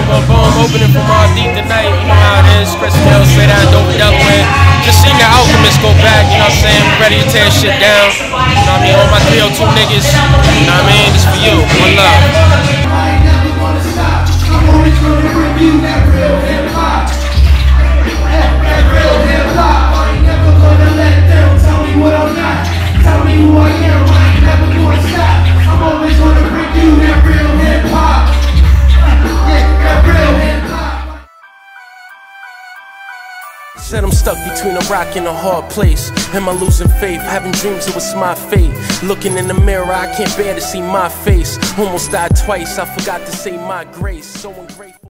boom, boom. Opening from all deep tonight. You know how it is. Chris Skillz, say that dope Delaware. Just seen the Alchemist go back. You know what I'm saying? We're ready to tear shit down. You know what I mean? All my 302 niggas. You know what I mean? This for you. One love. I ain't never gonna stop. I'm always gonna bring you that real hip hop. That real hip hop. I ain't never gonna let them tell me what I'm not. Tell me who I am. I ain't never gonna stop. I'm always gonna bring you that real hip hop. That real hip hop. Said I'm stuck between a rock and a hard place. Am I losing faith? Having dreams it was my fate. Looking in the mirror, I can't bear to see my face. Almost died twice, I forgot to say my grace. So ungrateful.